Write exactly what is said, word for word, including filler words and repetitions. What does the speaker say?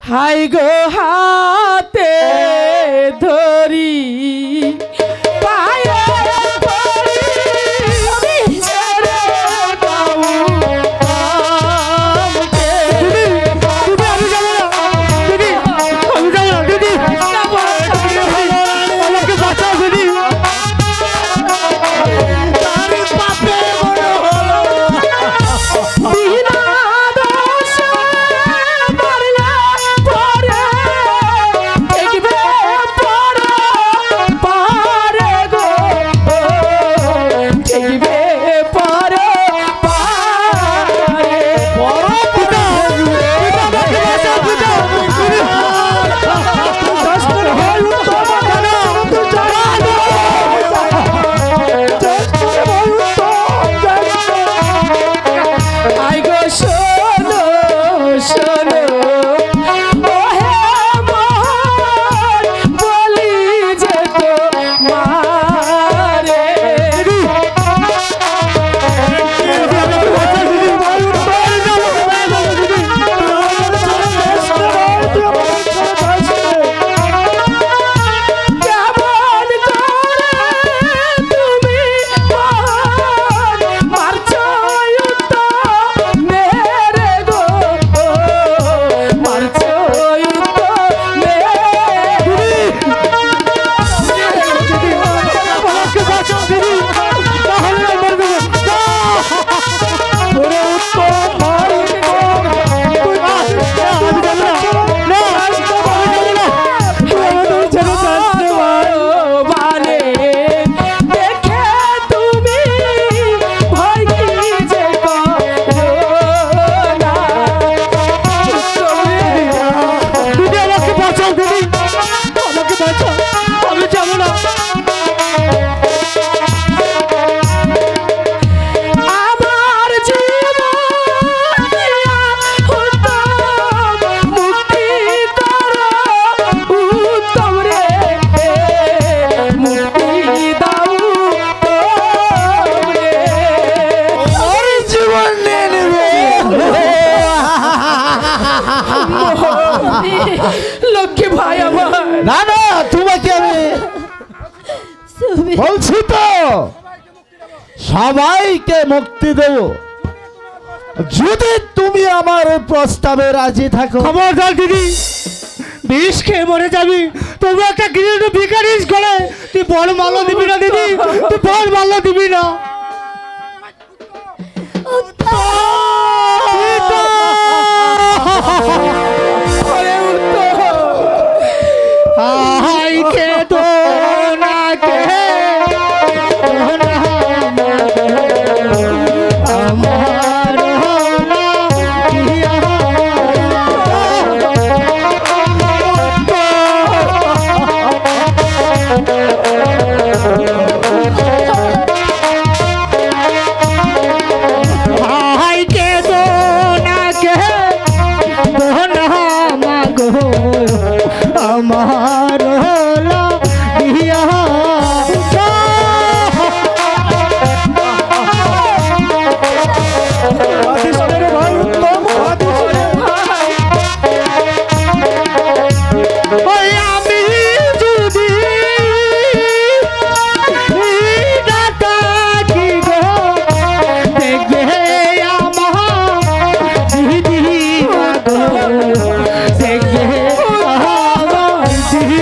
High গো হাতে ধরি পায়ে পড়ি ছেড়ে দাও আমাকে। দিদি আমি যাবো না দিদি, আমি যাবো না দিদি, আমাকে বাঁচাও দিদি। লক্ষ্মী ভাই আমার, না না তোমাকে আমি বলছি তো সবাইকে মুক্তি দেব যদি তুমি আমার প্রস্তাবে রাজি থাকো। খবরদার দিদি, বিষ খেয়ে মরে যাবি, তবু একটা গৃহিণী ভিখারিস করে তুই বড় মাল্য দিবি না দিদি, তুই বড় মাল্য দিবি না। হাই কে তো না কে আমার হাই কে তো না কে মাগো আমার হলো বিয়া। আমি যদি ডাকি গো দেখবে আমার দিদি, দেখবে আমার দিদি।